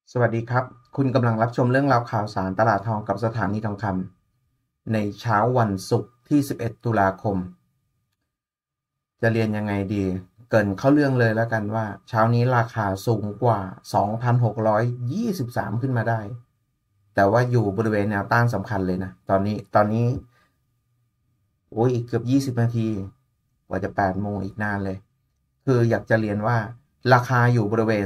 สวัสดีครับคุณกำลังรับชมเรื่องราวข่าวสารตลาดทองกับสถานีทองคำในเช้าวันศุกร์ที่11ตุลาคมจะเรียนยังไงดีเกริ่นเข้าเรื่องเลยแล้วกันว่าเช้านี้ราคาสูงกว่า2,623ขึ้นมาได้แต่ว่าอยู่บริเวณแนวต้านสำคัญเลยนะตอนนี้โอ้ยอีกเกือบ20นาทีกว่าจะ8โมงอีกนานเลยคืออยากจะเรียนว่าราคาอยู่บริเวณ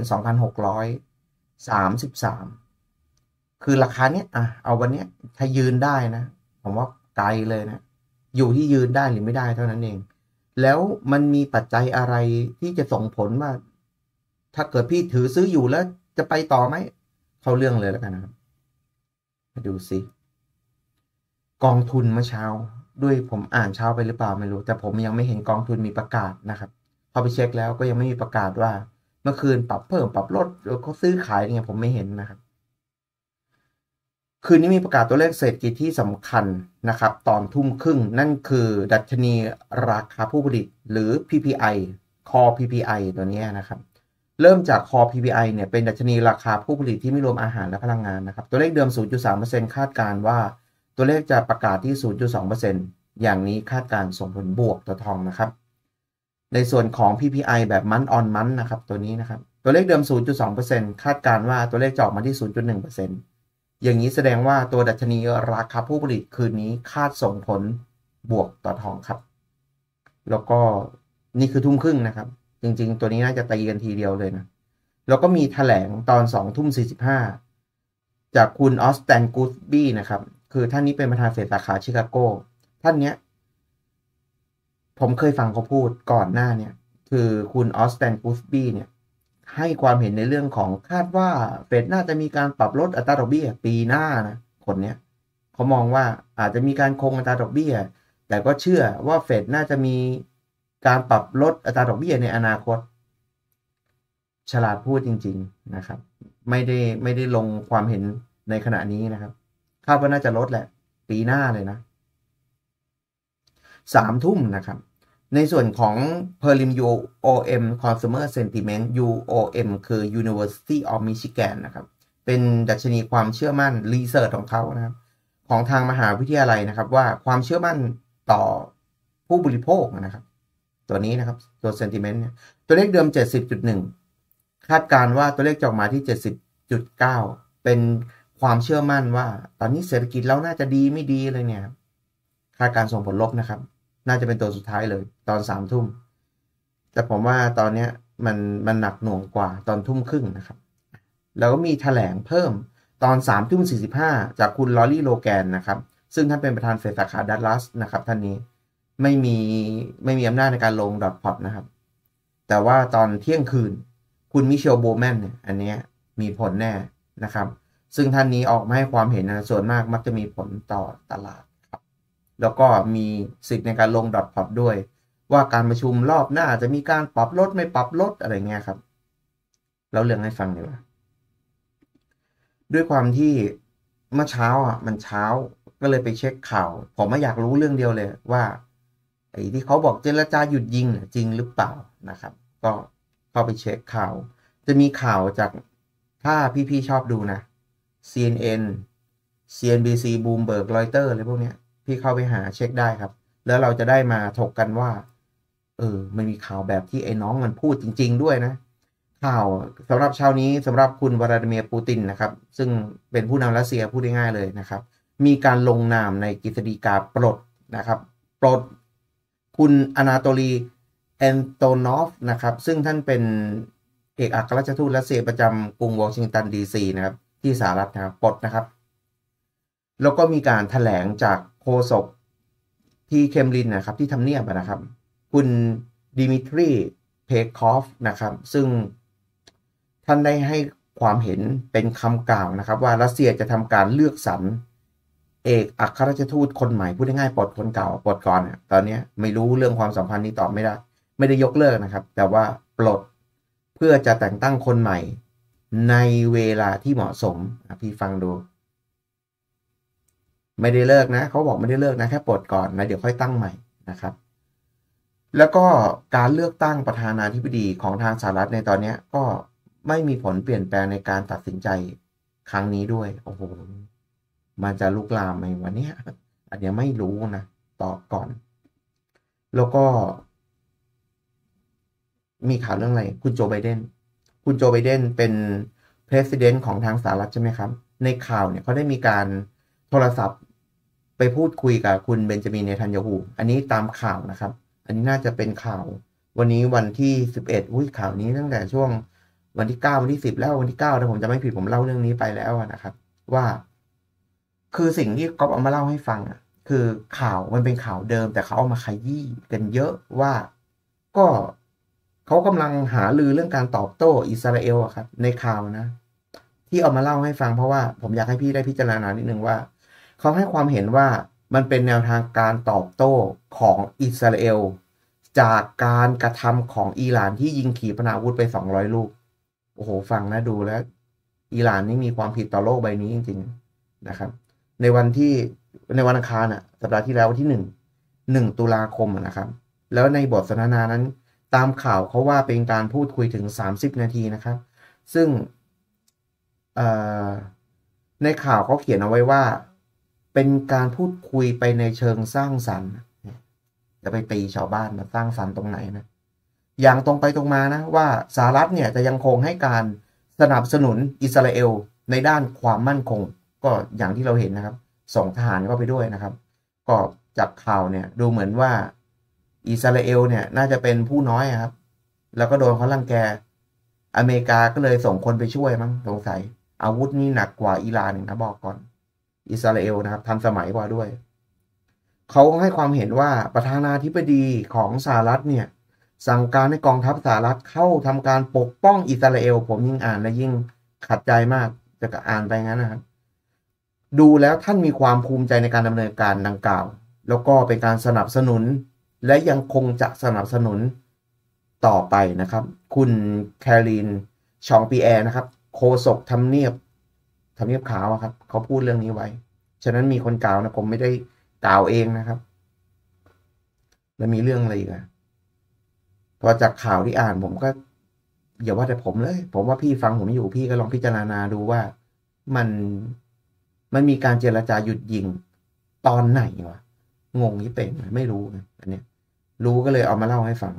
2,633คือราคาเนี้ยเอาวันเนี้ยถ้ายืนได้นะผมว่าไกลเลยนะอยู่ที่ยืนได้หรือไม่ได้เท่านั้นเองแล้วมันมีปัจจัยอะไรที่จะส่งผลว่าถ้าเกิดพี่ถือซื้ออยู่แล้วจะไปต่อไหมเข้าเรื่องเลยแล้วกันนะครับมาดูสิกองทุนเมื่อเช้าด้วยผมอ่านเช้าไปหรือเปล่าไม่รู้แต่ผมยังไม่เห็นกองทุนมีประกาศนะครับพอไปเช็คแล้วก็ยังไม่มีประกาศว่าเมื่อคืนปรับเพิ่มปรับลดหรือเขาซื้อขายเนี่ยผมไม่เห็นนะครับ คืนนี้มีประกาศตัวเลขเศรษฐกิจที่สำคัญนะครับตอนทุ่มครึ่งนั่นคือดัชนีราคาผู้ผลิตหรือ PPI Core PPI ตัวนี้นะครับเริ่มจาก Core PPI เนี่ยเป็นดัชนีราคาผู้ผลิตที่ไม่รวมอาหารและพลังงานนะครับตัวเลขเดิม 0.3% คาดการว่าตัวเลขจะประกาศที่ 0.2% อย่างนี้คาดการส่งผลบวกต่อทองนะครับในส่วนของ PPI แบบ month on month นะครับตัวนี้นะครับตัวเลขเดิม 0.2% คาดการว่าตัวเลขจะออกมาที่ 0.1%อย่างนี้แสดงว่าตัวดัชนีราคาผู้ผลิตคืนนี้คาดส่งผลบวกต่อทองครับแล้วก็นี่คือทุ่มครึ่งนะครับจริงๆตัวนี้น่าจะตีกันทีเดียวเลยนะแล้วก็มีแถลงตอน2 ทุ่ม 45จากคุณออสแตนกูสบี้นะครับคือท่านนี้เป็นประธานเฟดสาขาชิคาโกท่านเนี้ยผมเคยฟังเขาพูดก่อนหน้าเนี่ยคือคุณออสแตนกูสบี้เนี่ยให้ความเห็นในเรื่องของคาดว่าเฟดน่าจะมีการปรับลดอัตราดอกเบี้ยปีหน้านะคนเนี้ยเขามองว่าอาจจะมีการคงอัตราดอกเบี้ยแต่ก็เชื่อว่าเฟดน่าจะมีการปรับลดอัตราดอกเบี้ยในอนาคตฉลาดพูดจริงๆนะครับไม่ได้ลงความเห็นในขณะนี้นะครับคาดว่าน่าจะลดแหละปีหน้าเลยนะ3 ทุ่มนะครับในส่วนของ Prelim UOM Consumer Sentiment UOM คือ University of Michigan นะครับเป็นดัชนีความเชื่อมั่นรีเสิร์ชของเขานะครับของทางมหาวิทยาลัยนะครับว่าความเชื่อมั่นต่อผู้บริโภคนะครับตัวนี้นะครับตัว sentiment เนี่ยตัวเลขเดิม 70.1 คาดการว่าตัวเลขจะออกมาที่ 70.9 เป็นความเชื่อมั่นว่าตอนนี้เศรษฐกิจเราน่าจะดีไม่ดีเลยเนี่ยคาดการส่งผลลบนะครับน่าจะเป็นตัวสุดท้ายเลยตอน3 ทุ่มแต่ผมว่าตอนนี้มันหนักหน่วงกว่าตอนทุ่มครึ่งนะครับแล้วก็มีแถลงเพิ่มตอน3 ทุ่ม 45จากคุณลอรี่โลแกนนะครับซึ่งท่านเป็นประธานเฟดสาขาดัลลัสนะครับท่านนี้ไม่มีไม่มีอำนาจในการลงดอทพอตนะครับแต่ว่าตอนเที่ยงคืนคุณมิเชลโบแมนเนี่ยอันนี้มีผลแน่นะครับซึ่งท่านนี้ออกมาให้ความเห็นนะส่วนมากมักจะมีผลต่อตลาดครับแล้วก็มีสิทธิ์ในการลงดอทพอตด้วยว่าการประชุมรอบหน้าจะมีการปรับลดไม่ปรับลดอะไรเงี้ยครับแล้วเรื่องให้ฟังดีกว่าด้วยความที่เมื่อเช้ามันเช้าก็เลยไปเช็คข่าวผมไม่อยากรู้เรื่องเดียวเลยว่าไอ้ที่เขาบอกเจรจาหยุดยิงจริงหรือเปล่านะครับก็เข้าไปเช็คข่าวจะมีข่าวจากถ้าพี่ๆชอบดูนะ CNN CNBC Bloomberg Reuters อะไรพวกเนี้ยพี่เข้าไปหาเช็คได้ครับแล้วเราจะได้มาถกกันว่ามันมีข่าวแบบที่ไอ้น้องมันพูดจริงๆด้วยนะข่าวสำหรับเช้านี้สำหรับคุณวลาดิเมียร์ปูตินนะครับซึ่งเป็นผู้นำรัสเซียพูดง่ายๆเลยนะครับมีการลงนามในกฤษฎีกาปลดนะครับปลดคุณอนาโตลีแอนโตนอฟนะครับซึ่งท่านเป็นเอกอัครราชทูตรัสเซียประจำกรุงวอชิงตันดีซีนะครับที่สหรัฐนะครับปลดนะครับแล้วก็มีการแถลงจากโฆษกที่เคมรินนะครับที่ทำเนียบนะครับคุณดิมิทรีเพคอฟนะครับซึ่งท่านได้ให้ความเห็นเป็นคำกล่าวนะครับว่ารัสเซียจะทำการเลือกสรรเอกอัครราชทูตคนใหม่พูดง่ายๆปลดคนเก่าปลดก่อนตอนนี้ไม่รู้เรื่องความสัมพันธ์นี้ตอบไม่ได้ยกเลิกนะครับแต่ว่าปลดเพื่อจะแต่งตั้งคนใหม่ในเวลาที่เหมาะสมพี่ฟังดูไม่ได้เลิกนะเขาบอกไม่ได้เลิกนะแค่ปลดก่อนนะเดี๋ยวค่อยตั้งใหม่นะครับแล้วก็การเลือกตั้งประธานาธิบดีของทางสหรัฐในตอนนี้ก็ไม่มีผลเปลี่ยนแปลงในการตัดสินใจครั้งนี้ด้วยโอ้โหมันจะลุกลามไหมวันนี้อันนี้ไม่รู้นะตอบก่อนแล้วก็มีข่าวเรื่องอะไรคุณโจไบเดนเป็น president ของทางสหรัฐใช่ไหมครับในข่าวเนี่ยเขาได้มีการโทรศัพท์ไปพูดคุยกับคุณเบนจามินเนทันยาฮูอันนี้ตามข่าวนะครับอันนี้น่าจะเป็นข่าววันนี้วันที่11ข่าวนี้ตั้งแต่ช่วงวันที่9วันที่10แล้ววันที่9ถ้าผมจะไม่ผิดผมเล่าเรื่องนี้ไปแล้วนะครับว่าคือสิ่งที่ก๊อฟเอามาเล่าให้ฟังอ่ะคือข่าวมันเป็นข่าวเดิมแต่เขาเอามาขยี้กันเยอะว่าก็เขากำลังหาลือเรื่องการตอบโต้อิสราเอลอะครับในข่าวนะที่เอามาเล่าให้ฟังเพราะว่าผมอยากให้พี่ได้พิจารณานิดนึงว่าเขาให้ความเห็นว่ามันเป็นแนวทางการตอบโต้ของอิสราเอลจากการกระทำของอิหร่านที่ยิงขีปนาวุธไป200 ลูกโอ้โหฟังนะดูแล้วอิหร่านนี่มีความผิดต่อโลกใบนี้จริงๆนะครับในวันอังคารอ่ะสัปดาห์ที่แล้ววันที่1 ตุลาคมนะครับแล้วในบทสนทนานั้นตามข่าวเขาว่าเป็นการพูดคุยถึง30 นาทีนะครับซึ่งในข่าวเขาเขียนเอาไว้ว่าเป็นการพูดคุยไปในเชิงสร้างสรรค์จะไปตีชาวบ้านมาสร้างสรรค์ตรงไหนนะอย่างตรงไปตรงมานะว่าสหรัฐเนี่ยจะยังคงให้การสนับสนุนอิสราเอลในด้านความมั่นคงก็อย่างที่เราเห็นนะครับส่งทหารเข้าไปด้วยนะครับก็จากข่าวเนี่ยดูเหมือนว่าอิสราเอลเนี่ยน่าจะเป็นผู้น้อยครับแล้วก็โดนเขารังแกอเมริกาก็เลยส่งคนไปช่วยมั้งสงสัยอาวุธนี่หนักกว่าอิหร่านนะบอกก่อนอิสราเอลนะครับทันสมัยกว่าด้วยเขาให้ความเห็นว่าประธานาธิบดีของสหรัฐเนี่ยสั่งการให้กองทัพสหรัฐเข้าทำการปกป้องอิสราเอลผมยิ่งอ่านและยิ่งขัดใจมากจะอ่านไปงั้นนะครับดูแล้วท่านมีความภูมิใจในการดำเนินการดังกล่าวแล้วก็เป็นการสนับสนุนและยังคงจะสนับสนุนต่อไปนะครับคุณแคลรินชองปีแอร์นะครับโฆษกทำเนียบขาวครับเขาพูดเรื่องนี้ไว้ฉะนั้นมีคนกล่าวนะผมไม่ได้กล่าวเองนะครับแล้วมีเรื่องอะไรอีกอะพอจากข่าวที่อ่านผมก็อย่าว่าแต่ผมเลยผมว่าพี่ฟังผมอยู่พี่ก็ลองพิจารณาดูว่ามันมีการเจรจาหยุดยิงตอนไหนวะงงยี่เป่งไม่รู้นะอันเนี้ยรู้ก็เลยเอามาเล่าให้ฟัง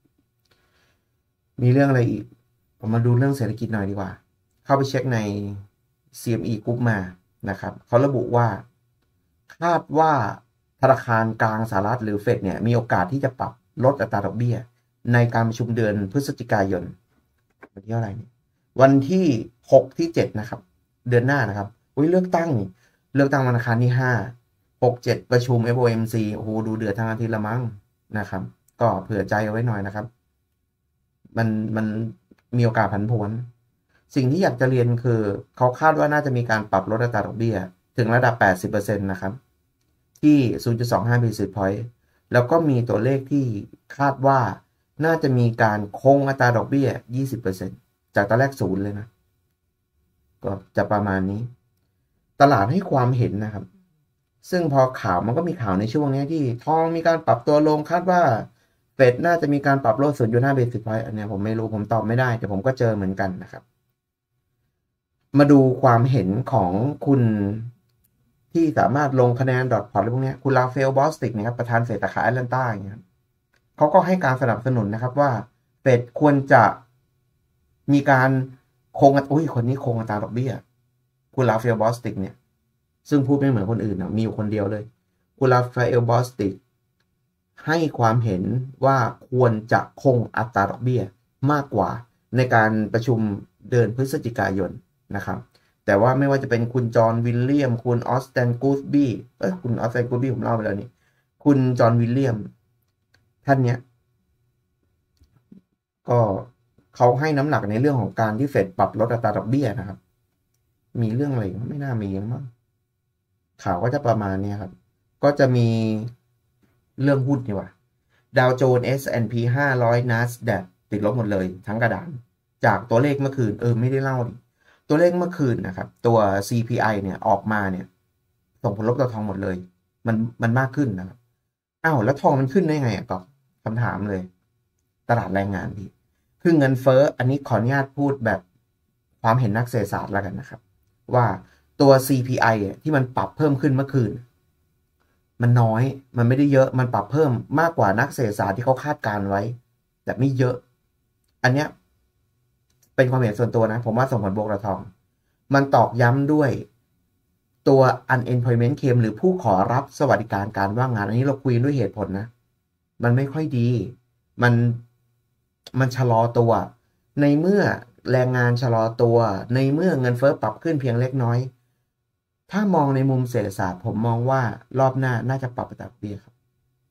มีเรื่องอะไรอีกผมมาดูเรื่องเศรษฐกิจหน่อยดีกว่าเข้าไปเช็คใน CME Group มานะครับเขาระบุว่าคาดว่าธนาคารกลางสหรัฐหรือเฟดเนี่ยมีโอกาสที่จะปรับลดอัตราดอกเบี้ยในการประชุมเดือนพฤศจิกายนวันที่เท่าไหร่เนี่ยวันที่6ที่7นะครับเดือนหน้านะครับเลือกตั้งวันอังคารที่5 6 7ประชุม FOMC โอ้โหดูเดือดทั้งอาทิตย์ละมั้งนะครับก็เผื่อใจเอาไว้หน่อยนะครับมันมีโอกาสผันผวนสิ่งที่อยากจะเรียนคือเขาคาดว่าน่าจะมีการปรับลดอัตราดอกเบี้ยถึงระดับ 80% นะครับที่ 0.25 basis point แล้วก็มีตัวเลขที่คาดว่าน่าจะมีการคงอัตราดอกเบี้ย 20% จากตอนแรก0เลยนะก็จะประมาณนี้ตลาดให้ความเห็นนะครับซึ่งพอข่าวมันก็มีข่าวในช่วงนี้ที่ทองมีการปรับตัวลงคาดว่าเฟดน่าจะมีการปรับลด 0.5 basis point อันนี้ผมไม่รู้ผมตอบไม่ได้แต่ผมก็เจอเหมือนกันนะครับมาดูความเห็นของคุณที่สามารถลงคะแนนดอทพอร์ตอะไรพวกนี้คุณลาเฟลบอสติกนะครับประธานเฟดสาขาแอตแลนตาอย่างเงี้ยเขาก็ให้การสนับสนุนนะครับว่าเฟดควรจะมีการคงคนนี้คงอัตราดอกเบี้ยคุณลาเฟลบอสติกเนี่ยซึ่งพูดไม่เหมือนคนอื่นนะมีอยู่คนเดียวเลยคุณลาเฟลบอสติกให้ความเห็นว่าควรจะคงอัตราดอกเบี้ยมากกว่าในการประชุมเดือนพฤศจิกายนนะครับแต่ว่าไม่ว่าจะเป็นคุณจอห์นวิลเลียมคุณออสแตนกูสบี้คุณออสแตนกูสบี้ผมเล่าไปแล้วนี่คุณจอห์นวิลเลียมท่านเนี้ยก็เขาให้น้ำหนักในเรื่องของการที่เฟดปรับลดอัตราดอกเบี้ยนะครับมีเรื่องอะไรไม่น่ามีมั้งข่าวก็จะประมาณนี้ครับก็จะมีเรื่องหุ้นดีกว่าดาวโจนส์ S&P 500 NASDAQ ติดลบหมดเลยทั้งกระดานจากตัวเลขเมื่อคืนไม่ได้เล่าดิตัวเลขเมื่อคืนนะครับตัว CPI เนี่ยออกมาเนี่ยส่งผลลบต่อทองหมดเลยมันมากขึ้นนะครับแล้วทองมันขึ้นได้ไงก็คำถามเลยตลาดแรงงานดีคือเงินเฟ้ออันนี้ขออนุญาตพูดแบบความเห็นนักเศรษฐศาสตร์แล้วกันนะครับว่าตัว CPI ที่มันปรับเพิ่มขึ้นเมื่อคืนมันน้อยมันไม่ได้เยอะมันปรับเพิ่มมากกว่านักเศรษฐศาสตร์ที่เขาคาดการไว้แต่ไม่เยอะอันเนี้ยเป็นความเห็นส่วนตัวนะผมว่าส่งผลบวกต่อทองมันตอกย้ำด้วยตัว unemployment claim หรือผู้ขอรับสวัสดิการการว่างงานอันนี้เราคุยด้วยเหตุผลนะมันไม่ค่อยดีมันชะลอตัวในเมื่อแรงงานชะลอตัวในเมื่อเงินเฟ้อปรับขึ้นเพียงเล็กน้อยถ้ามองในมุมเศรษฐศาสตร์ผมมองว่ารอบหน้าน่าจะปรับอัตราดอกเบี้ยครับ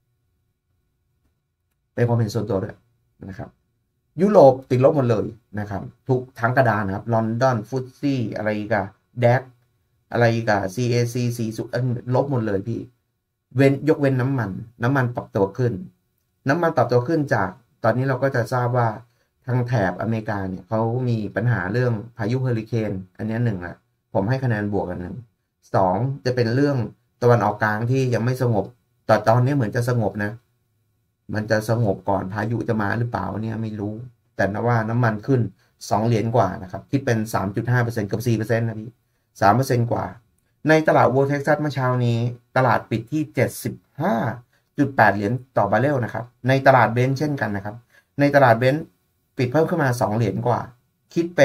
เป็นความเห็นส่วนตัวด้วยนะครับยุโรปติดลบหมดเลยนะครับทุกทั้งกระดานนะครับลอนดอนฟุตซี่อะไรกับแดกอะไรกับ CAC 40ลบหมดเลยพี่ยกเว้นน้ำมันปรับตัวขึ้นจากตอนนี้เราก็จะทราบว่าทางแถบอเมริกาเนี่ยเขามีปัญหาเรื่องพายุเฮอริเคนอันนี้หนึ่งละผมให้คะแนนบวกกันหนึ่งสองจะเป็นเรื่องตะวันออกกลางที่ยังไม่สงบแต่ตอนนี้เหมือนจะสงบนะมันจะสงบก่อนพายุจะมาหรือเปล่าเนี่ยไม่รู้แต่นะว่าน้ำมันขึ้น2เหรียญกว่านะครับคิดเป็น 3.5% เกือบ 4% นะพี่ 3% กว่าในตลาด World Texas เมื่อเช้านี้ตลาดปิดที่ 75.8 เหรียญต่อบาร์เรลนะครับในตลาดเบนซ์เช่นกันนะครับในตลาดเบนซ์ปิดเพิ่มขึ้นมา2เหรียญกว่าคิดเป็น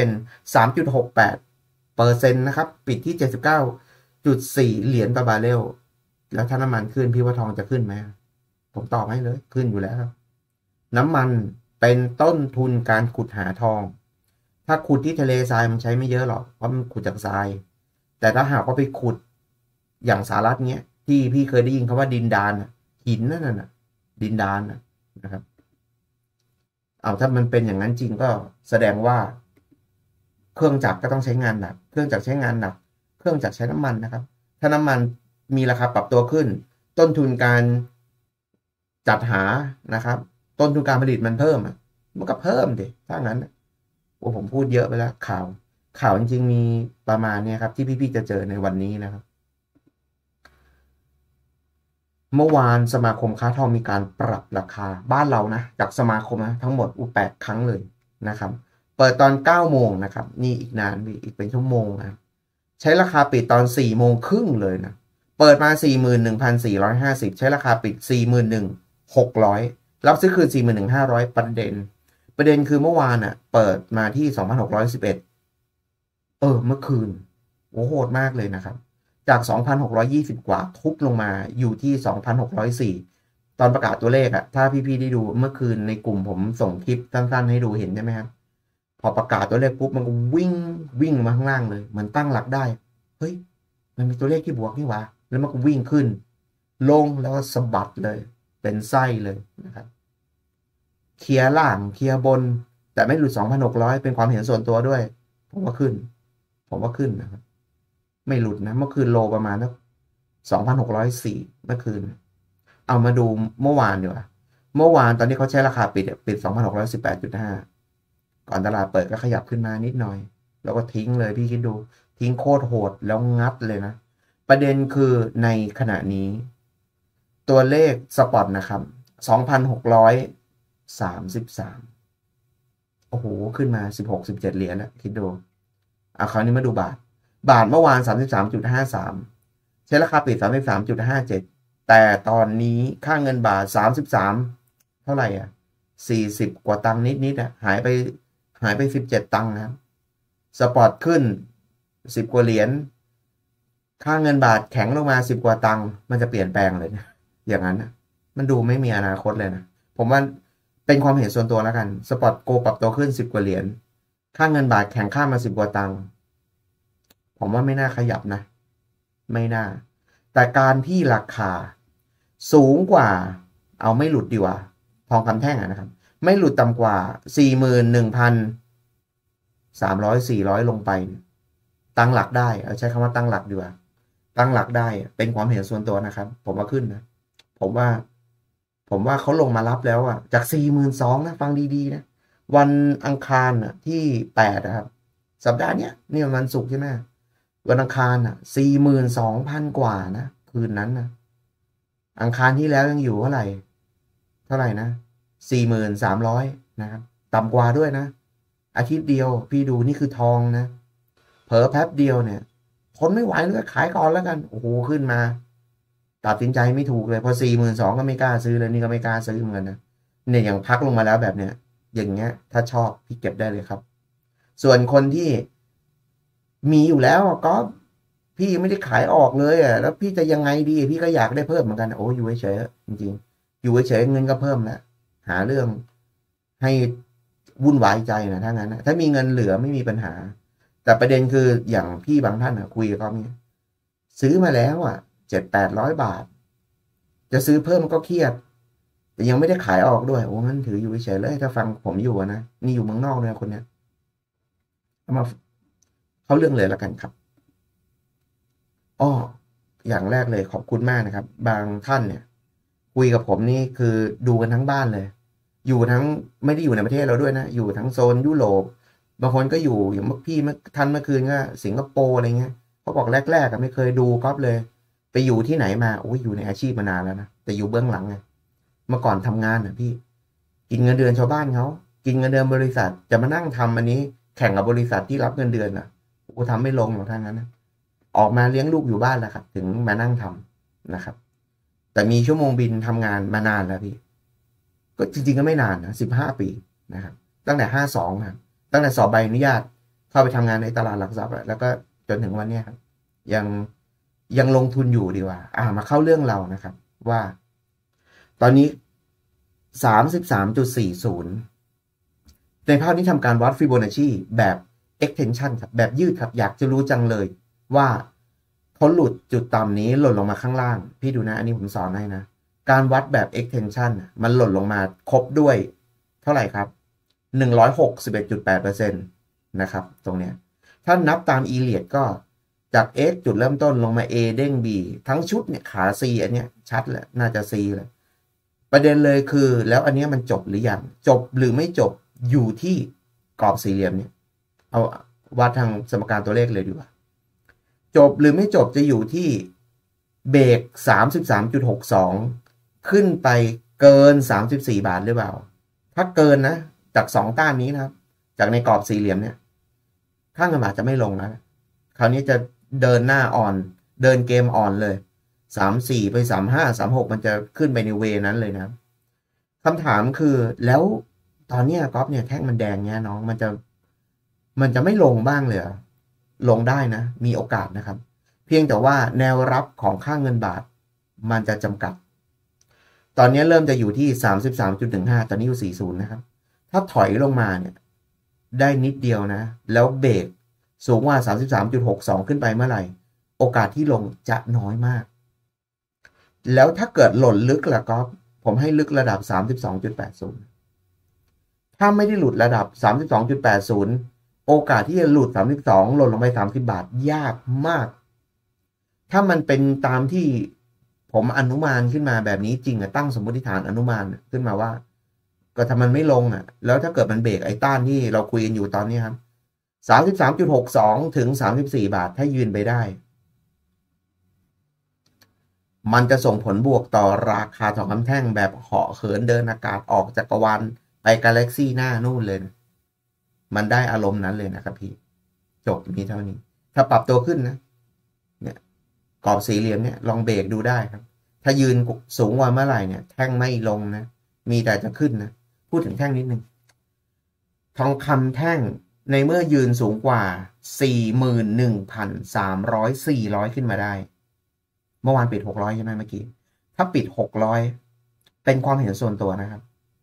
3.68% นะครับปิดที่ 79.4 เหรียญต่อบาร์เรลแล้วถ้าน้ำมันขึ้นพี่ว่าทองจะขึ้นไหมผมตอบให้เลยขึ้นอยู่แล้วครับน้ำมันเป็นต้นทุนการขุดหาทองถ้าขุดที่ทะเลทรายมันใช้ไม่เยอะหรอกเพราะมันขุดจากทรายแต่ถ้าหากว่าไปขุดอย่างสหรัฐเนี้ยที่พี่เคยได้ยินคำว่าดินดานหินนั่นน่ะดินดานนะครับเอาถ้ามันเป็นอย่างนั้นจริงก็แสดงว่าเครื่องจักรก็ต้องใช้งานหนักเครื่องจักรใช้งานหนักเครื่องจักรใช้น้ำมันนะครับถ้าน้ำมันมีราคาปรับตัวขึ้นต้นทุนการจัดหานะครับต้นทุนการผลิตมันเพิ่มมันก็เพิ่มดิถ้างั้นโอ้ผมพูดเยอะไปแล้วข่าวจริงๆมีประมาณนี้ครับที่พี่ๆจะเจอในวันนี้นะครับเมื่อวานสมาคมค้าทองมีการปรับราคาบ้านเรานะจากสมาคมนะทั้งหมด8 ครั้งเลยนะครับเปิดตอน9 โมงนะครับนี่อีกนานอีกเป็นชั่วโมงนะใช้ราคาปิดตอน4 โมงครึ่งเลยนะเปิดมา 41,450 ใช้ราคาปิด 41,600 รับซื้อคืน 41,500 ประเด็นคือเมื่อวานเปิดมาที่ 2,611 เมื่อคืนโหดมากเลยนะครับจาก 2,620 กว่าทุบลงมาอยู่ที่ 2,604 ตอนประกาศตัวเลขถ้าพี่ๆได้ดูเมื่อคืนในกลุ่มผมส่งคลิปสั้นๆให้ดูเห็นใช่ไหมครับพอประกาศตัวเลขปุ๊บมันก็วิ่งมาข้างล่างเลยเหมือนตั้งหลักได้เฮ้ยมันมีตัวเลขที่บวกนี่หว่าแล้วมันก็วิ่งขึ้นลงแล้วก็สะบัดเลยเป็นไส้เลยนะครับเคลียร์ล่างเคลียร์บนแต่ไม่หลุด 2,600 เป็นความเห็นส่วนตัวด้วยผมว่าขึ้นนะครับไม่หลุดนะเมื่อคืนโลประมาณสัก 2,604 เมื่อคืนเอามาดูเมื่อวานดีกว่าเมื่อวานตอนนี้เขาใช้ราคาปิด 2,618.5 ก่อนตลาดเปิดก็ขยับขึ้นมานิดหน่อยแล้วก็ทิ้งเลยพี่คิดดูทิ้งโคตรโหดแล้วงัดเลยนะประเด็นคือในขณะนี้ตัวเลขสปอตนะครับ 2,633 โอ้โหขึ้นมา 16-17 เหรียญนะคิดดูคราวนี้มาดูบาทเมื่อวาน 33.53 ใช้ราคาปิด 33.57 แต่ตอนนี้ค่าเงินบาท 33เท่าไหร่40 กว่าตังค์นิดหายไป17 ตังค์นะครับสปอร์ตขึ้น10 กว่าเหรียญค่าเงินบาทแข็งลงมา10 กว่าตังค์มันจะเปลี่ยนแปลงเลยนะอย่างนั้นมันดูไม่มีอนาคตเลยนะผมว่าเป็นความเห็นส่วนตัวแล้วกันสปอร์ตโกปรับตัวขึ้น10 กว่าเหรียญค่าเงินบาทแข็งค่ามา10 กว่าตังค์ผมว่าไม่น่าขยับนะไม่น่าแต่การที่ราคาสูงกว่าเอาไม่หลุดดีกว่าทองคำแท่งนะครับไม่หลุดต่ำกว่า 41,300-400 ลงไปตั้งหลักได้ใช้คำว่าตั้งหลักดีกว่าตั้งหลักได้เป็นความเห็นส่วนตัวนะครับผมว่าขึ้นนะผมว่าเขาลงมารับแล้วจาก 42,000 นะฟังดีๆนะวันอังคารที่8นะครับสัปดาห์เนี้ยนี่วันศุกร์ใช่ไหมวันอังคาร42,000 กว่านะคืนนั้นนะอังคารที่แล้วยังอยู่เท่าไหร่นะ 43,000 นะครับต่ำกว่าด้วยนะอาทิตย์เดียวพี่ดูนี่คือทองนะเผลอแป๊บเดียวเนี่ยทนไม่ไหวเลยขายก่อนแล้วกันโอ้โหขึ้นมาตัดสินใจไม่ถูกเลยพอ42,000ก็ไม่กล้าซื้อเลยนี่ก็ไม่กล้าซื้อเหมือนกันนะเนี่ยอย่างพักลงมาแล้วแบบเนี้ยอย่างเงี้ยถ้าชอบพี่เก็บได้เลยครับส่วนคนที่มีอยู่แล้วก็พี่ไม่ได้ขายออกเลยอ่ะแล้วพี่จะยังไงดีพี่ก็อยากได้เพิ่มเหมือนกันโอ้อยู่เฉยๆจริงๆอยู่เฉยๆเงินก็เพิ่มแล้วหาเรื่องให้วุ่นวายใจนะถ้างั้นนะถ้ามีเงินเหลือไม่มีปัญหาแต่ประเด็นคืออย่างพี่บางท่านอ่ะคุยกับเขาเนี่ยซื้อมาแล้วอ่ะ700-800 บาทจะซื้อเพิ่มก็เครียดแต่ยังไม่ได้ขายออกด้วยโอ้งั้นถืออยู่เฉยๆเลยถ้าฟังผมอยู่นะนี่อยู่เมืองนอกเลยคนเนี้ยเอามาเข้าเรื่องเลยแล้วกันครับ อ้ออย่างแรกเลยขอบคุณมากนะครับบางท่านเนี่ยคุยกับผมนี่คือดูกันทั้งบ้านเลยอยู่ทั้งไม่ได้อยู่ในประเทศเราด้วยนะอยู่ทั้งโซนยุโรปบางคนก็อยู่อย่างเมื่อพี่เมื่อทันเมื่อคืนก็สิงคโปร์อะไรเงี้ยเขาบอกแรกๆก็ไม่เคยดูกอล์ฟเลยไปอยู่ที่ไหนมาโอ้ยอยู่ในอาชีพมานานแล้วนะแต่อยู่เบื้องหลังไงเมื่อก่อนทำงานพี่กินเงินเดือนชาวบ้านเขากินเงินเดือนบริษัทจะมานั่งทำอันนี้แข่งกับบริษัทที่รับเงินเดือนอ่ะโอ้ทำไม่ลงหรอกทั้งนั้นนะ ออกมาเลี้ยงลูกอยู่บ้านแล้วครับถึงมานั่งทำนะครับแต่มีชั่วโมงบินทำงานมานานแล้วพี่ก็จริงๆก็ไม่นานนะ15 ปีนะครับตั้งแต่52ครับตั้งแต่สอบใบอนุญาตเข้าไปทำงานในตลาดหลักทรัพย์แล้วก็จนถึงวันนี้ครับยังยังลงทุนอยู่ดีกว่ามาเข้าเรื่องเรานะครับว่าตอนนี้33.40ในภาพนี้ทำการวัดฟิโบนัชชีแบบ extension ครับแบบยืดครับอยากจะรู้จังเลยว่าเขาหลุดจุดต่ำนี้หล่นลงมาข้างล่างพี่ดูนะอันนี้ผมสอนให้นะการวัดแบบ extension มันหล่นลงมาครบด้วยเท่าไหร่ครับ161.8%นะครับตรงเนี้ยถ้านับตาม Elliott ก็จาก X จุดเริ่มต้นลงมา A เด้ง B ทั้งชุดเนี่ยขา C อันเนี้ยชัดแหละน่าจะ C เลยประเด็นเลยคือแล้วอันเนี้ยมันจบหรือยังจบหรือไม่จบอยู่ที่กรอบสี่เหลี่ยมเนี่ยเอาวัดทางสมการตัวเลขเลยดีกว่าจบหรือไม่จบจะอยู่ที่เบรก33.62ขึ้นไปเกิน34 บาทหรือเปล่าถ้าเกินนะจาก2ต้านนี้นะครับจากในกรอบสี่เหลี่ยมเนี่ยค่าเงินบาทจะไม่ลงนะคราวนี้จะเดินหน้าอ่อนเดินเกมอ่อนเลย34ไป35 36มันจะขึ้นไปในเวนั้นเลยนะคำถามคือแล้วตอนนี้กอล์ฟเนี่ยแท่งมันแดงเนี่ยน้องมันจะไม่ลงบ้างเลยลงได้นะมีโอกาสนะครับเพียงแต่ว่าแนวรับของค่าเงินบาทมันจะจำกัดตอนนี้เริ่มจะอยู่ที่33.15ตอนนี้อยู่40นะครับถ้าถอยลงมาเนี่ยได้นิดเดียวนะแล้วเบรกสูงกว่า33.62ขึ้นไปเมื่อไหร่โอกาสที่ลงจะน้อยมากแล้วถ้าเกิดหล่นลึกล่ะก็ผมให้ลึกระดับ32.80ถ้าไม่ได้หลุดระดับ32.80โอกาสที่จะหลุด32หล่นลงไป30 บาทยากมากถ้ามันเป็นตามที่ผมอนุมานขึ้นมาแบบนี้จริงตั้งสมมติฐานอนุมานขึ้นมาว่าก็ถ้ามันไม่ลงแล้วถ้าเกิดมันเบรกไอ้ต้านที่เราคุยกันอยู่ตอนนี้ครับ33.62ถึง34 บาทถ้ายืนไปได้มันจะส่งผลบวกต่อราคาทองคำแท่งแบบเหาะเหินเดินอากาศออกจักรวาลไปกาแล็กซี่หน้านู่นเลยนะมันได้อารมณ์นั้นเลยนะครับพี่จบมีเท่านี้ถ้าปรับตัวขึ้นนะเนี่ยกรอบสี่เหลี่ยมเนี่ยลองเบรกดูได้ครับถ้ายืนสูงกว่าเมื่อไหร่เนี่ยแท่งไม่ลงนะมีแต่จะขึ้นนะพูดถึงแท่งนิดนึงทองคำแท่งในเมื่อยืนสูงกว่า 41,300 400ขึ้นมาได้เมื่อวานปิด600ใช่ไหมเมื่อกี้ถ้าปิด600เป็นความเห็นส่วนตัวนะครับ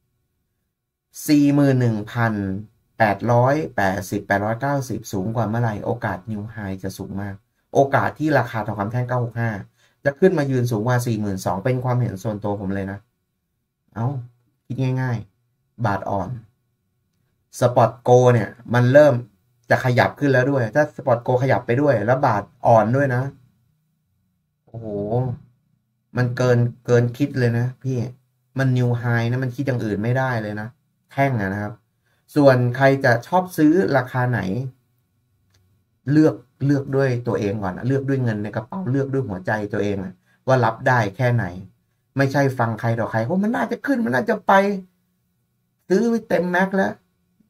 41,880 890สูงกว่าเมื่อไหร่โอกาสนิวไฮจะสูงมากโอกาสที่ราคาทองคำแท่ง965จะขึ้นมายืนสูงกว่า 42,000เป็นความเห็นส่วนตัวผมเลยนะคิดง่ายๆบาทอ่อนสปอตโกเนี่ยมันเริ่มจะขยับขึ้นแล้วด้วยถ้าสปอตโกขยับไปด้วยแล้วบาทอ่อนด้วยนะโอ้โหมันเกินคิดเลยนะพี่มันนิวไฮนะมันคิดอย่างอื่นไม่ได้เลยนะแท่งนะครับส่วนใครจะชอบซื้อราคาไหนเลือกด้วยตัวเองก่อนเลือกด้วยเงินในกระเป๋าเลือกด้วยหัวใจตัวเองว่ารับได้แค่ไหนไม่ใช่ฟังใครต่อใครเพราะมันน่าจะขึ้นมันน่าจะไปซื้อไปเต็มแม็กแล้ว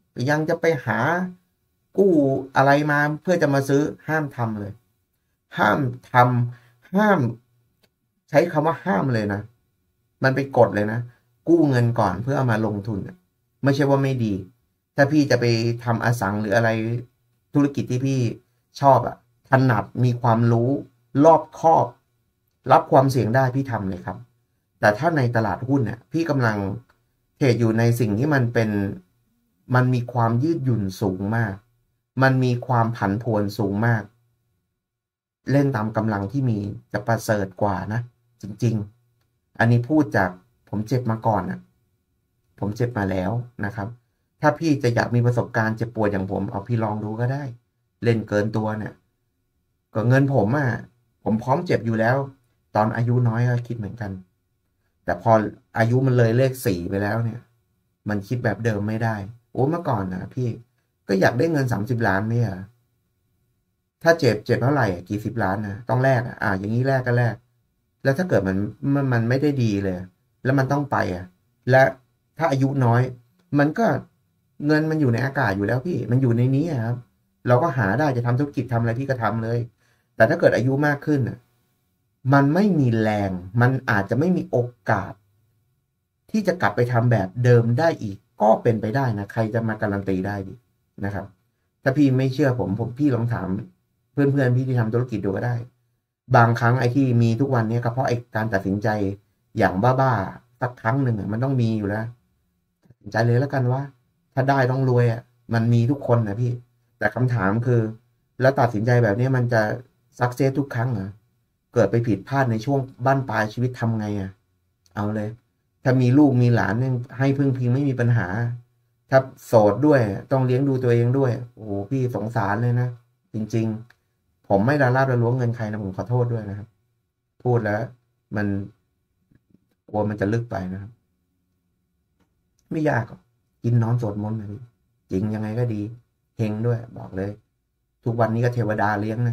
ยังจะไปหากู้อะไรมาเพื่อจะมาซื้อห้ามทำเลย ห้ามทำห้ามใช้คำว่าห้ามเลยนะมันไปกฎเลยนะกู้เงินก่อนเพื่อเอามาลงทุนไม่ใช่ว่าไม่ดีถ้าพี่จะไปทำอสังหรืออะไรธุรกิจที่พี่ชอบถนัดมีความรู้รอบคอบรับความเสี่ยงได้พี่ทำเลยครับแต่ถ้าในตลาดหุ้นเนี่ยพี่กำลังเทรดอยู่ในสิ่งที่มันมีความยืดหยุ่นสูงมากมันมีความผันผวนสูงมากเล่นตามกำลังที่มีจะประเสริฐกว่านะจริงๆอันนี้พูดจากผมเจ็บมาก่อนผมเจ็บมาแล้วนะครับถ้าพี่จะอยากมีประสบการณ์เจ็บปวดอย่างผมเอาพี่ลองดูก็ได้เล่นเกินตัวเนี่ยก็เงินผมพร้อมเจ็บอยู่แล้วตอนอายุน้อยก็คิดเหมือนกันแต่พออายุมันเลยเลข4ไปแล้วเนี่ยมันคิดแบบเดิมไม่ได้โอ้เมื่อก่อนนะพี่ก็อยากได้เงิน30 ล้านไม่อะถ้าเจ็บเท่าไหร่กี่สิบล้านนะต้องแลกอย่างนี้แลกก็แลกแล้วถ้าเกิดมันไม่ได้ดีเลยแล้วมันต้องไปและถ้าอายุน้อยมันก็เงินมันอยู่ในอากาศอยู่แล้วพี่มันอยู่ในนี้ครับเราก็หาได้จะทำธุรกิจทำอะไรพี่ก็ทำเลยแต่ถ้าเกิดอายุมากขึ้นมันไม่มีแรงมันอาจจะไม่มีโอกาสที่จะกลับไปทำแบบเดิมได้อีกก็เป็นไปได้นะใครจะมาการันตีได้ดินะครับถ้าพี่ไม่เชื่อผมพี่ลองถามเพื่อนพี่ที่ทำธุรกิจดูก็ได้บางครั้งไอ้ที่มีทุกวันนี้ก็เพราะไอ้การตัดสินใจอย่างบ้าๆสักครั้งหนึ่งมันต้องมีอยู่แล้วตัดสินใจเลยแล้วกันว่าถ้าได้ต้องรวยมันมีทุกคนนะพี่แต่คำถามคือแล้วตัดสินใจแบบนี้มันจะสักเซสทุกครั้งเหรอเกิดไปผิดพลาดในช่วงบั้นปลายชีวิตทำไงเอาเลยถ้ามีลูกมีหลานเนี่ยให้พึ่งพิงไม่มีปัญหาถ้าโสดด้วยต้องเลี้ยงดูตัวเองด้วยโอ้โหพี่สงสารเลยนะจริงๆผมไม่ละลาบละล้วงเงินใครนะผมขอโทษด้วยนะครับพูดแล้วมันกลัวมันจะลึกไปนะครับไม่ยากหรอกกินนอนสวดมนต์นะพี่จริงยังไงก็ดีเฮงด้วยบอกเลยทุกวันนี้ก็เทวดาเลี้ยงนะ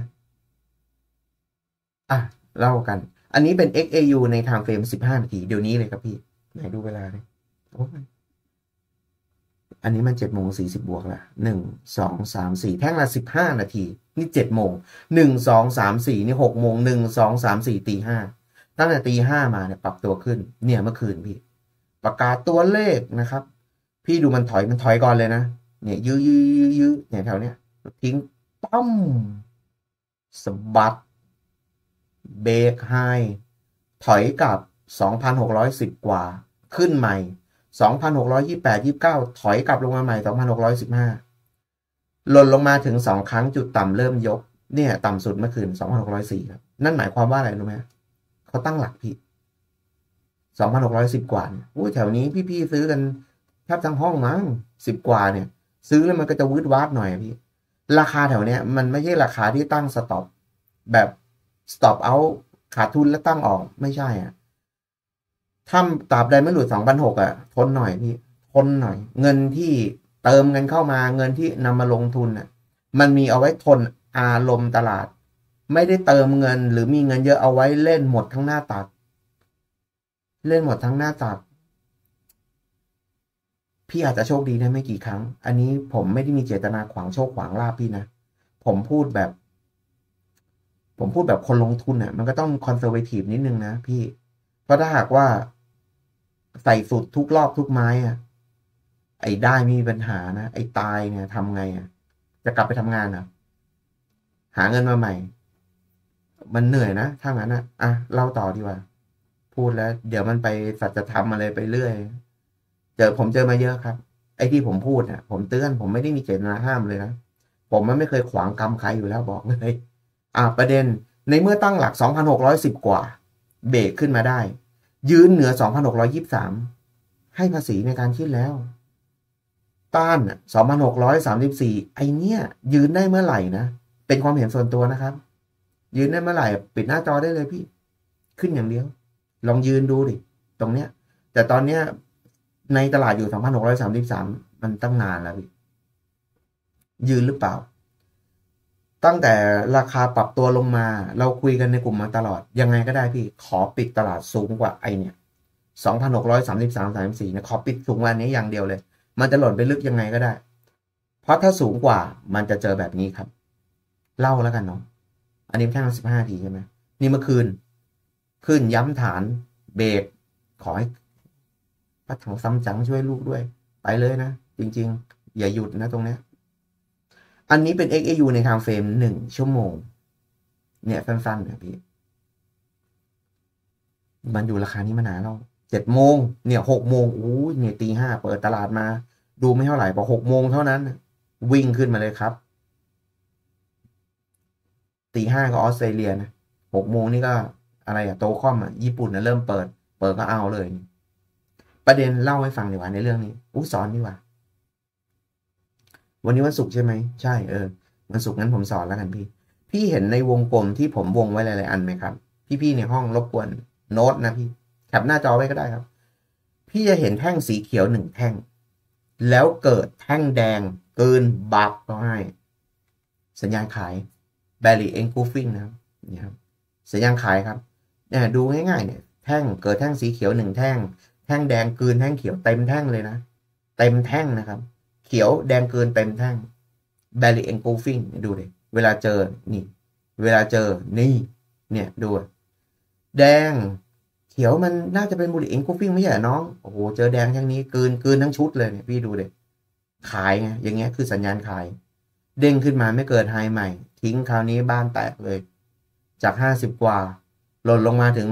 เล่ากันอันนี้เป็น XAU ใน time frame 15 นาทีเดี๋ยวนี้เลยครับพี่ไหนดูเวลาเลยอันนี้มัน7:40บวกละ1 2 3 4แท่งละ15 นาทีนี่7 โมง1 2 3 4นี่6 โมง1 2 3 4ตี 5ตั้งแต่ตี 5มาเนี่ยปรับตัวขึ้นเนี่ยเมื่อคืนพี่ประกาศตัวเลขนะครับพี่ดูมันถอยก่อนเลยนะเนี่ยยื้อเนี่ยแถวเนี้ยทิ้งปั้มสะบัดเบรกไฮถอยกลับ 2,610 กว่าขึ้นใหม่2,628 29ถอยกลับลงมาใหม่2,615หล่นลงมาถึง2 ครั้งจุดต่ำเริ่มยกเนี่ยต่ำสุดเมื่อคืน2,604ครับนั่นหมายความว่าอะไรรู้ไหมเขาตั้งหลักผิด2,610 กว่าเนี่ยแถวนี้พี่ซื้อกันแทบทั้งห้องมั้ง10 กว่าเนี่ยซื้อแล้วมันก็จะวืดวาดหน่อยพี่ราคาแถวเนี้ยมันไม่ใช่ราคาที่ตั้งสต็อปแบบ stop out ขาดทุนแล้วตั้งออกไม่ใช่ถ้าตราบใดไม่หลุด 2,600ทนหน่อยพี่ทนหน่อยเงินที่เติมเงินเข้ามาเงินที่นำมาลงทุนมันมีเอาไว้ทนอารมณ์ตลาดไม่ได้เติมเงินหรือมีเงินเยอะเอาไว้เล่นหมดทั้งหน้าตักพี่อาจจะโชคดีได้ไม่กี่ครั้งอันนี้ผมไม่ได้มีเจตนาขวางโชคขวางลาภพี่นะผมพูดแบบคนลงทุนมันก็ต้องคอนเซอร์เวทีฟนิดนึงนะพี่เพราะถ้าหากว่าใส่สุดทุกรอบทุกไม้ไอ้ได้มีปัญหานะไอ้ตายเนี่ยทำไงจะกลับไปทำงานหาเงินมาใหม่มันเหนื่อยนะถ้างั้นเล่าต่อดีกว่าพูดแล้วเดี๋ยวมันไปสัจธรรมอะไรไปเรื่อยผมเจอมาเยอะครับไอ้ที่ผมพูดผมเตือนผมไม่ได้มีเจตนาห้ามเลยนะผมมันไม่เคยขวางกรรมใครอยู่แล้วบอกเลยประเด็นในเมื่อตั้งหลัก 2,610 กว่าเบรกขึ้นมาได้ยืนเหนือ 2,623 ให้ภาษีในการคิดแล้วต้าน 2,634 ไอเนี้ยยืนได้เมื่อไหร่นะเป็นความเห็นส่วนตัวนะครับยืนได้เมื่อไหร่ปิดหน้าจอได้เลยพี่ขึ้นอย่างเดียวลองยืนดูดิตรงเนี้ยแต่ตอนเนี้ยในตลาดอยู่ 2,633 มันตั้งนานแล้วพี่ยืนหรือเปล่าตั้งแต่ราคาปรับตัวลงมาเราคุยกันในกลุ่มมาตลอดยังไงก็ได้พี่ขอปิดตลาดสูงกว่าไอเนี่ย 2,633-34 เนี่ยขอปิดสูงกว่านี้อย่างเดียวเลยมันจะหล่นไปลึกยังไงก็ได้เพราะถ้าสูงกว่ามันจะเจอแบบนี้ครับเล่าแล้วกันเนาะอันนี้แค่15 ทีใช่ไหมนี่เมื่อคืนขึ้นย้ำฐานเบรกขอให้พระถังซัมจั๋งช่วยลูกด้วยไปเลยนะจริงๆอย่าหยุดนะตรงนี้อันนี้เป็น XAU ใน time frame 1 ชั่วโมงเนี่ยสั้นๆนะพี่มันอยู่ราคานี้มานานแล้ว7 โมงเนี่ย6 โมงอู้เนี่ยตี 5เปิดตลาดมาดูไม่เท่าไหร่พอ6 โมงเท่านั้นวิ่งขึ้นมาเลยครับตี 5ก็ออสเตรเลียนะ6 โมงนี่ก็อะไรอะโตคอมอะญี่ปุ่นนะเริ่มเปิดก็เอาเลยประเด็นเล่าให้ฟังดีกว่าในเรื่องนี้สอนดีกว่าวันนี้วันศุกร์ใช่ไหมใช่วันศุกร์งั้นผมสอนแล้วกันพี่เห็นในวงกลมที่ผมวงไว้หลายๆอันไหมครับพี่ในห้องรบกวนโน้ตนะพี่แคปหน้าจอไว้ก็ได้ครับพี่จะเห็นแท่งสีเขียว1 แท่งแล้วเกิดแท่งแดงเกินบัฟก็ให้สัญญาณขาย Barry Engulfing นะครับนี่ครับสัญญาณขายครับเนี่ยดูง่ายๆเนี่ยแท่งเกิดแท่งสีเขียว1 แท่งแท่งแดงเกินแท่งเขียวเต็มแท่งเลยนะเต็มแท่งนะครับเขียวแดงเกินเต็มแท่ง Barry Engulfing ดูเลยเวลาเจอนี่เวลาเจอนี่เนี่ยดูแดงเขียวมันน่าจะเป็นBarry Engulfingไม่ใช่น้องโอ้โหเจอแดงอย่างนี้เกินทั้งชุดเลยเนี่ยพี่ดูเลยขายไงอย่างเงี้ยคือสัญญาณขายเด้งขึ้นมาไม่เกิดไฮใหม่ทิ้งคราวนี้บ้านแตกเลยจาก50 กว่าหล่นลงมาถึง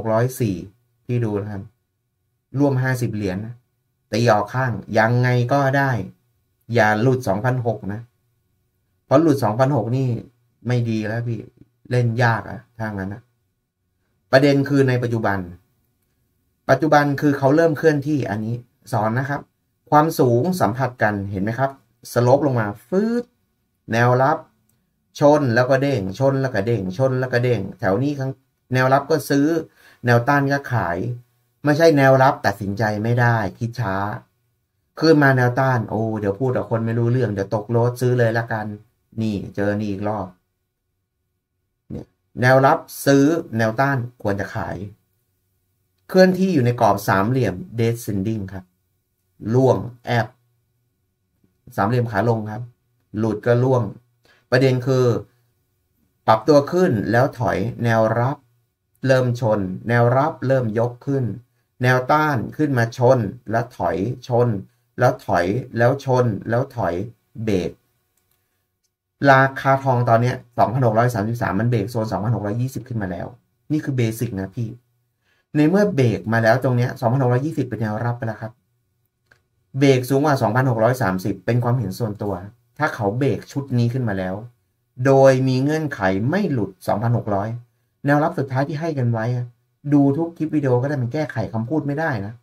2,604 พี่ดูนะครับร่วม50 เหรียญตีออกข้างยังไงก็ได้อย่าหลุด 2,600 นะเพราะหลุด 2,600 นี่ไม่ดีแล้วพี่เล่นยากถ้างั้นนะประเด็นคือในปัจจุบันคือเขาเริ่มเคลื่อนที่อันนี้สอนนะครับความสูงสัมผัสกันเห็นไหมครับสโลปลงมาฟืดแนวรับชนแล้วก็เด้งชนแล้วก็เด้งชนแล้วก็เด้งแถวนี้แนวรับก็ซื้อแนวต้านก็ขายไม่ใช่แนวรับตัดสินใจไม่ได้คิดช้าขึ้นมาแนวต้านเดี๋ยวพูดกับคนไม่รู้เรื่องเดี๋ยวตกโลดซื้อเลยละกันนี่เจอนี่อีกรอบเนี่ยแนวรับซื้อแนวต้านควรจะขายเคลื่อนที่อยู่ในกรอบ3 เหลี่ยม descending ครับล่วงแอบ3 เหลี่ยมขาลงครับหลุดก็ล่วงประเด็นคือปรับตัวขึ้นแล้วถอยแนวรับเริ่มชนแนวรับเริ่มยกขึ้นแนวต้านขึ้นมาชนแล้วถอยชนแล้วถอยแล้วชนแล้วถอยเบรกราคาทองตอนนี้ 2,633 มันเบรกโซน 2,620 ขึ้นมาแล้วนี่คือเบสิกนะพี่ในเมื่อเบรกมาแล้วตรงนี้ 2,620 เป็นแนวรับไปแล้วครับเบรกสูงกว่า 2,630 เป็นความเห็นส่วนตัวถ้าเขาเบรกชุดนี้ขึ้นมาแล้วโดยมีเงื่อนไขไม่หลุด 2,600 แนวรับสุดท้ายที่ให้กันไว้ดูทุกคลิปวิดีโอก็ได้มันแก้ไขคำพูดไม่ได้นะ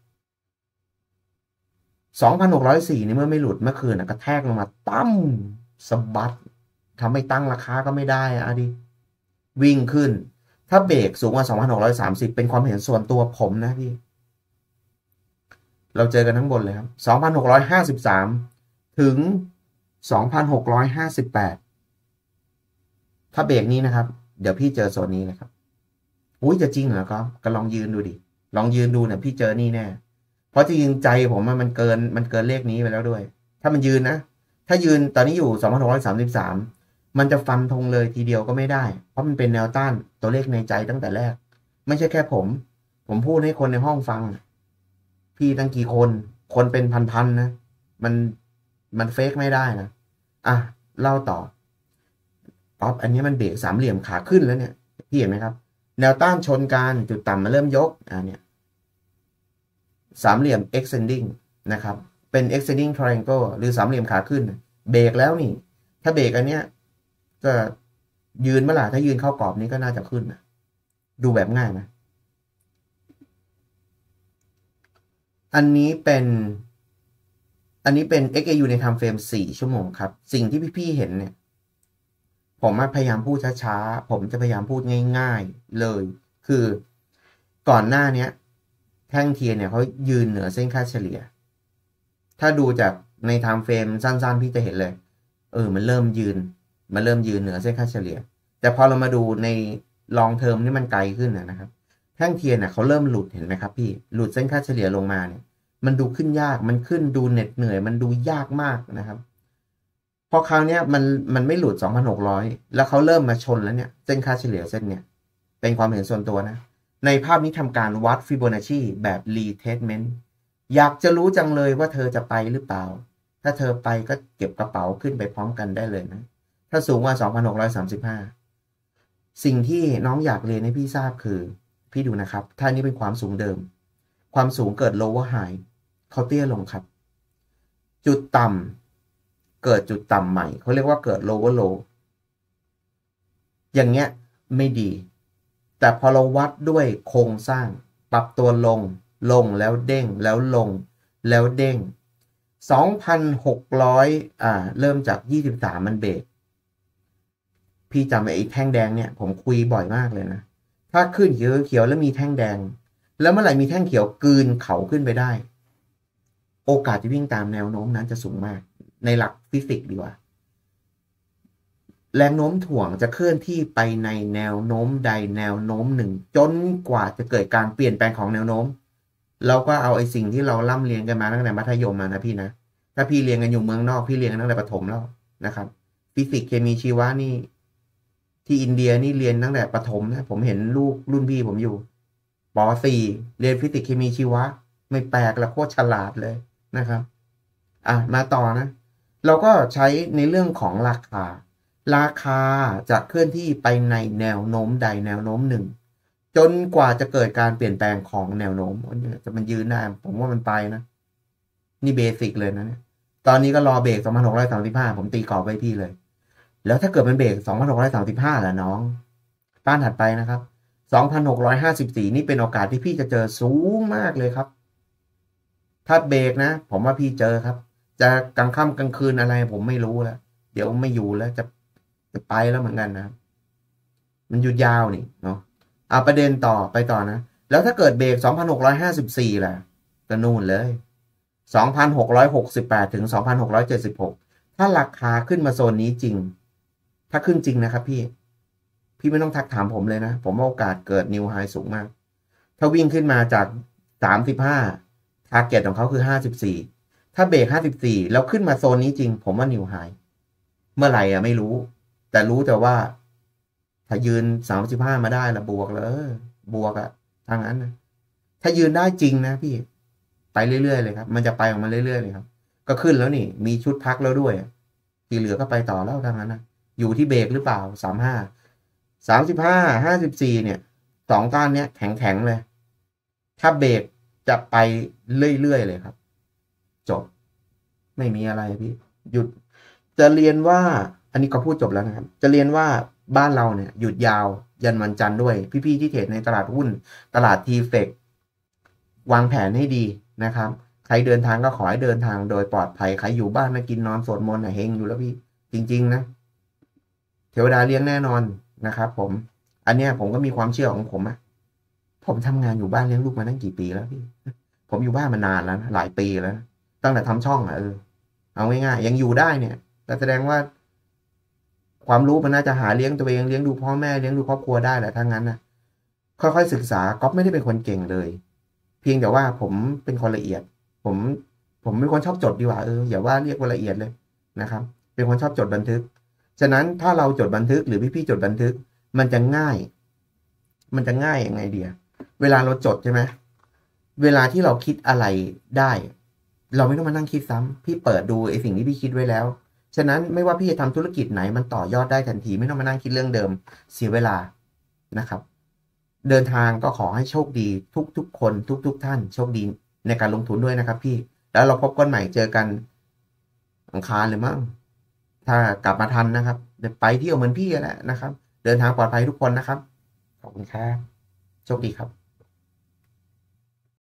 2,604 นี่เมื่อไม่หลุดเมื่อคืนกระแทกลงมาตั้มสะบัดทำให้ตั้งราคาก็ไม่ได้ดิวิ่งขึ้นถ้าเบรกสูงกว่า 2,630 เป็นความเห็นส่วนตัวผมนะพี่เราเจอกันทั้งบนเลยครับ 2,653 ถึง 2,658 ถ้าเบรกนี้นะครับเดี๋ยวพี่เจอโซนนี้นะครับจะจริงเหรอครับก็ลองยืนดูดิลองยืนดูเนี่ยพี่เจอนี่แน่เพราะจริงใจผมมันเกินเลขนี้ไปแล้วด้วยถ้ามันยืนนะถ้ายืนตอนนี้อยู่ 2,633 มันจะฟันธงเลยทีเดียวก็ไม่ได้เพราะมันเป็นแนวต้านตัวเลขในใจตั้งแต่แรกไม่ใช่แค่ผมพูดให้คนในห้องฟังพี่ตั้งกี่คนเป็นพันนะมันเฟกไม่ได้นะเล่าต่อป๊อปอันนี้มันเบรก3 เหลี่ยมขาขึ้นแล้วเนี่ยพี่เห็นไหมครับแนวต้านชนกันจุดต่ำมาเริ่มยกเนี่ย3 เหลี่ยม extending นะครับเป็น extending triangle หรือ3 เหลี่ยมขาขึ้นเบรกแล้วนี่ถ้าเบรกอันเนี้ยก็ยืนเมื่อไหร่ถ้ายืนเข้ากรอบนี้ก็น่าจะขึ้นนะดูแบบง่ายนะอันนี้เป็น XAU ใน time frame 4 ชั่วโมงครับสิ่งที่พี่ๆเห็นเนี่ยผมพยายามพูดช้าๆผมจะพยายามพูดง่ายๆเลยคือก่อนหน้านี้แท่งเทียนเนี่ยเขายืนเหนือเส้นค่าเฉลี่ยถ้าดูจากใน time frame สั้นๆพี่จะเห็นเลยมันเริ่มยืนเหนือเส้นค่าเฉลี่ยแต่พอเรามาดูใน long term นี่มันไกลขึ้นนะครับแท่งเทียนเขาเริ่มหลุดเห็นไหมครับพี่หลุดเส้นค่าเฉลี่ยลงมาเนี่ยมันดูขึ้นยากมันขึ้นดูเหน็ดเหนื่อยมันดูยากมากนะครับพอคราวเนี้ยมันไม่หลุด 2,600 แล้วเขาเริ่มมาชนแล้วเนี่ยเส้นค่าเฉลี่ยเส้นเนี่ยเป็นความเห็นส่วนตัวนะในภาพนี้ทำการวัดฟิโบนัชชีแบบ retracement อยากจะรู้จังเลยว่าเธอจะไปหรือเปล่าถ้าเธอไปก็เก็บกระเป๋าขึ้นไปพร้อมกันได้เลยนะถ้าสูงกว่า 2,635 สิ่งที่น้องอยากเรียนให้พี่ทราบคือพี่ดูนะครับถ้านี้เป็นความสูงเดิมความสูงเกิด lower high เขาเตี้ยลงครับจุดต่ำเกิดจุดต่ำใหม่เขาเรียกว่าเกิด lower low อย่างเงี้ยไม่ดีแต่พอเราวัดด้วยโครงสร้างปรับตัวลงแล้วเด้งแล้วลงแล้วเด้ง 2,600 เริ่มจาก23มันเบรกพี่จำไอ้แท่งแดงเนี่ยผมคุยบ่อยมากเลยนะถ้าขึ้นเขียวแล้วมีแท่งแดงแล้วเมื่อไหร่มีแท่งเขียวกลืนเขาขึ้นไปได้โอกาสที่วิ่งตามแนวโน้มนั้นจะสูงมากในหลักฟิสิกส์ดีกว่าแรงโน้มถ่วงจะเคลื่อนที่ไปในแนวโน้มใดแนวโน้มหนึ่งจนกว่าจะเกิดการเปลี่ยนแปลงของแนวโน้มเราก็เอาไอ้สิ่งที่เราล่ำเรียนกันมาตั้งแต่มัธยมมานะพี่นะถ้าพี่เรียนกันอยู่เมืองนอกพี่เรียนกันตั้งแต่ประถมแล้วนะครับฟิสิกส์เคมีชีวะนี่ที่อินเดียนี่เรียนตั้งแต่ประถมนะผมเห็นลูกรุ่นพี่ผมอยู่ป .4 เรียนฟิสิกส์เคมีชีวะไม่แปลกละโคตรฉลาดเลยนะครับมาต่อนะเราก็ใช้ในเรื่องของราคาจะเคลื่อนที่ไปในแนวโน้มใดแนวโน้มหนึ่งจนกว่าจะเกิดการเปลี่ยนแปลงของแนวโน้มจะมันยืนได้ผมว่ามันไปนะนี่เบสิกเลยนะเนี่ยตอนนี้ก็รอเบรก 2,635 ผมตีกรอบไว้พี่เลยแล้วถ้าเกิดมันเบรก 2,635 ล่ะน้องป้านถัดไปนะครับ 2,654 นี่เป็นโอกาสที่พี่จะเจอสูงมากเลยครับถ้าเบรกนะผมว่าพี่เจอครับจะกลางค่ำกลางคืนอะไรผมไม่รู้แล้วเดี๋ยวไม่อยู่แล้วจะไปแล้วเหมือนกันนะมันหยุดยาวนี่เนาะประเด็นไปต่อนะแล้วถ้าเกิดเบรก 2,654 ล่ะก็นู่นเลย 2,668 ถึง 2,676 ถ้าราคาขึ้นมาโซนนี้จริงถ้าขึ้นจริงนะครับพี่ไม่ต้องทักถามผมเลยนะผมว่าโอกาสเกิดนิวไฮสูงมากถ้าวิ่งขึ้นมาจาก35ทาร์เก็ตของเขาคือ54ถ้าเบรก54แล้วขึ้นมาโซนนี้จริงผมว่านิวไฮเมื่อไหร่ไม่รู้แต่รู้แต่ว่าถ้ายืน35มาได้ละบวกเลยบวกทางนั้นนะถ้ายืนได้จริงนะพี่ไปเรื่อยๆเลยครับมันจะไปออกมาเรื่อยๆเลยครับก็ขึ้นแล้วนี่มีชุดพักแล้วด้วยที่เหลือก็ไปต่อแล้วทางนั้นนะอยู่ที่เบรกหรือเปล่า35 54เนี่ย2ก้านเนี้ยแข็งๆเลยถ้าเบรกจะไปเรื่อยๆเลยครับจบไม่มีอะไรพี่หยุดจะเรียนว่าอันนี้ก็พูดจบแล้วนะครับจะเรียนว่าบ้านเราเนี่ยหยุดยาวยันวันจันทร์ด้วยพี่ๆที่เทรดในตลาดหุ้นตลาดทีเฟกวางแผนให้ดีนะครับใครเดินทางก็ขอให้เดินทางโดยปลอดภัยใครอยู่บ้านมากินนอนสวดมนต์เฮงอยู่แล้วพี่จริงๆนะเทวดาเลี้ยงแน่นอนนะครับผมอันเนี้ยผมก็มีความเชื่อของผมผมทำงานอยู่บ้านเลี้ยงลูกมาตั้งกี่ปีแล้วพี่ผมอยู่บ้านมานานแล้วนะหลายปีแล้วตั้งแต่ทำช่องเอาง่ายๆยังอยู่ได้เนี่ยก็แสดงว่าความรู้มันน่าจะหาเลี้ยงตัวเองเลี้ยงดูพ่อแม่เลี้ยงดูครอบครัวได้แหละถ้างั้นนะค่อยๆศึกษาก๊อฟไม่ได้เป็นคนเก่งเลยเพียงแต่ว่าผมเป็นคนละเอียดผมเป็นคนชอบจดดีกว่าอย่าว่าเรียกว่าละเอียดเลยนะครับเป็นคนชอบจดบันทึกฉะนั้นถ้าเราจดบันทึกหรือพี่ๆจดบันทึกมันจะง่ายยังไงเดียเวลาเราจดใช่ไหมเวลาที่เราคิดอะไรได้เราไม่ต้องมานั่งคิดซ้ำพี่เปิดดูไอ้สิ่งที่พี่คิดไว้แล้วฉะนั้นไม่ว่าพี่จะทำธุรกิจไหนมันต่อยอดได้ทันทีไม่ต้องมานั่งคิดเรื่องเดิมเสียเวลานะครับเดินทางก็ขอให้โชคดีทุกคนทุกท่านโชคดีในการลงทุนด้วยนะครับพี่แล้วเราพบกันใหม่เจอกันอังคารเลยมั้งถ้ากลับมาทันนะครับเดี๋ยวไปเที่ยวเหมือนพี่แหละนะครับเดินทางปลอดภัยทุกคนนะครับขอบคุณครับโชคดีครับ